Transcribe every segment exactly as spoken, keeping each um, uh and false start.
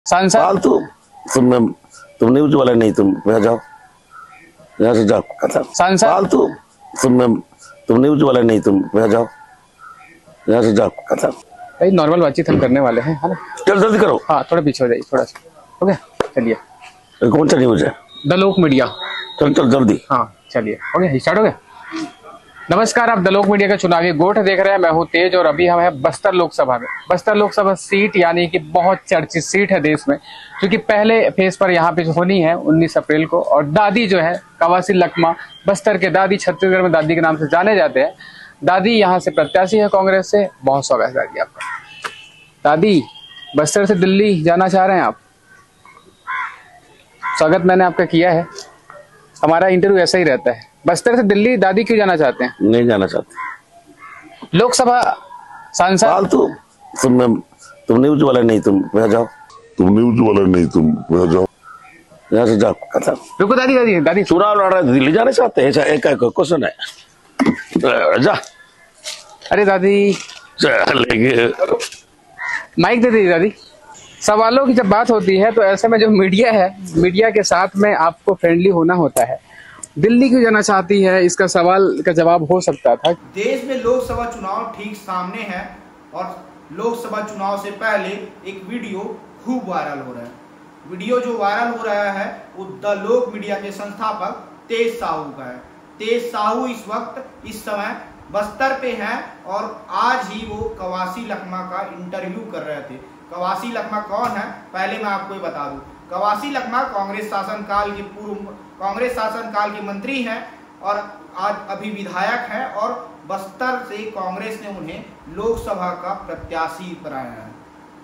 सांसद फालतू तुम तुम न्यूज वाले नहीं, तुम यहाँ जाओ, यहाँ से जाओ। खत्म। सांसद फालतू तुम तुम न्यूज वाले नहीं, तुम यहाँ जाओ, यहाँ से जाओ। खत्म। भाई नॉर्मल बातचीत हम करने वाले हैं, है ना? चल जल्दी करो। हाँ थोड़ा पीछे हो जाइए, थोड़ा सा। ओके चलिए। कौन सा न्यूज है? The Lok media. चल चल जल्दी। हाँ चलिए, ओके स्टार्ट हो गया। नमस्कार, आप द लोक मीडिया का चुनावी गोठ देख रहे हैं। मैं हूं तेज और अभी हम हैं बस्तर लोकसभा में। बस्तर लोकसभा सीट यानी कि बहुत चर्चित सीट है देश में, क्योंकि पहले फेज पर यहाँ पे होनी है उन्नीस अप्रैल को। और दादी जो है कवासी लखमा, बस्तर के दादी, छत्तीसगढ़ में दादी के नाम से जाने जाते हैं। दादी यहाँ से प्रत्याशी है कांग्रेस से। बहुत स्वागत है दादी आपका। दादी बस्तर से दिल्ली जाना चाह रहे हैं आप? स्वागत मैंने आपका किया है। हमारा इंटरव्यू ऐसा ही रहता है। बस्तर से दिल्ली दादी क्यों जाना चाहते हैं? नहीं जाना चाहते। लोकसभा सांसद फालतू तुम तुम न्यूज वाले नहीं, तुम यहाँ जाओ, तुम न्यूज वाले नहीं, तुम यहाँ जाओ, यहाँ से जाओ। खत्म। रुको दादी दादी दादी चुनाव लड़ रहे दिल्ली जाना चाहते हैं, ऐसा एक क्वेश्चन है। जा अरे दादी चलेंगे। माइक दे दीजिए दादी। सवालों की जब बात होती है तो ऐसे में जो मीडिया है, मीडिया के साथ में आपको फ्रेंडली होना होता है। दिल्ली क्यों जाना चाहती है, इसका सवाल का जवाब हो सकता था। देश में लोकसभा चुनाव ठीक सामने है और लोकसभा चुनाव से पहले एक वीडियो खूब वायरल हो रहा है। वीडियो जो वायरल हो रहा है वो द लोक मीडिया के संस्थापक तेज साहू का है। तेज साहू इस वक्त इस समय बस्तर पे हैं और आज ही वो कवासी लखमा का इंटरव्यू कर रहे थे। कवासी लखमा कौन है पहले मैं आपको बता दूं। कवासी लखमा कांग्रेस शासनकाल के पूर्व कांग्रेस शासनकाल के मंत्री हैं और आज अभी विधायक हैं और बस्तर से कांग्रेस ने उन्हें लोकसभा का प्रत्याशी बनाया है।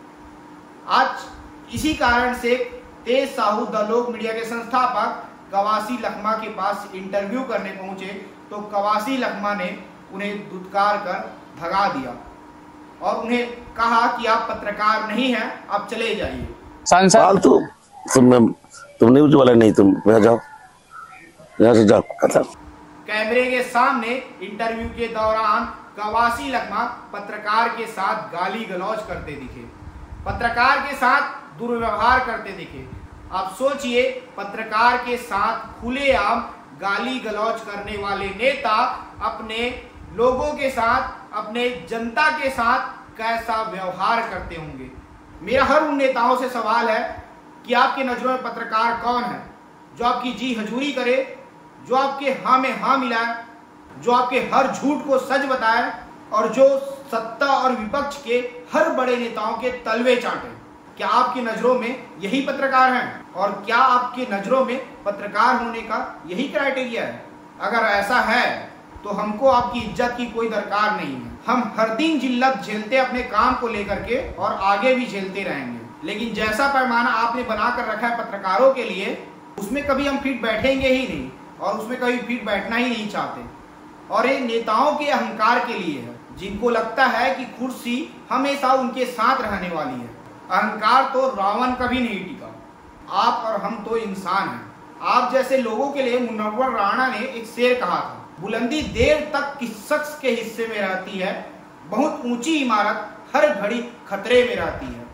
आज इसी कारण से तेज साहू द लोक मीडिया के संस्थापक कवासी लखमा के पास इंटरव्यू करने पहुंचे तो कवासी लखमा ने उन्हें धुतकार कर भगा दिया और उन्हें कहा कि आप पत्रकार नहीं हैं, आप चले जाइए। सांसद फालतू तुम तुम न्यूज वाले नहीं, तुम यहाँ जाओ, यहाँ से जाओ। खत्म। कैमरे के सामने इंटरव्यू के दौरान कवासी लखमा पत्रकार के साथ गाली गलौज करते दिखे, पत्रकार के साथ दुर्व्यवहार करते दिखे। आप सोचिए, पत्रकार के साथ खुलेआम गाली गलौज करने वाले नेता अपने लोगों के साथ, अपने जनता के साथ कैसा व्यवहार करते होंगे। मेरा हर उन नेताओं से सवाल है कि आपके नजरों में पत्रकार कौन है जो आपकी जी हजूरी करे, जो आपके हाँ में हाँ मिलाए, जो आपके हर झूठ को सच बताए और जो सत्ता और विपक्ष के हर बड़े नेताओं के तलवे चाटे। क्या आपकी नजरों में यही पत्रकार हैं? और क्या आपकी नजरों में पत्रकार होने का यही क्राइटेरिया है? अगर ऐसा है तो हमको आपकी इज्जत की कोई दरकार नहीं है। हम हर दिन जिल्लत झेलते अपने काम को लेकर के और आगे भी झेलते रहेंगे, लेकिन जैसा पैमाना आपने बना कर रखा है पत्रकारों के लिए, उसमें कभी हम फिट बैठेंगे ही नहीं और उसमें कभी फिट बैठना ही नहीं चाहते। और ये नेताओं के अहंकार के लिए है, जिनको लगता है कि कुर्सी हमेशा उनके साथ रहने वाली है। अहंकार तो रावण कभी नहीं टिका। आप और हम तो इंसान हैं। आप जैसे लोगों के लिए मुनव्वर राणा ने एक शेर कहा था, बुलंदी देर तक किस शख्स के हिस्से में रहती है, बहुत ऊंची इमारत हर घड़ी खतरे में रहती है।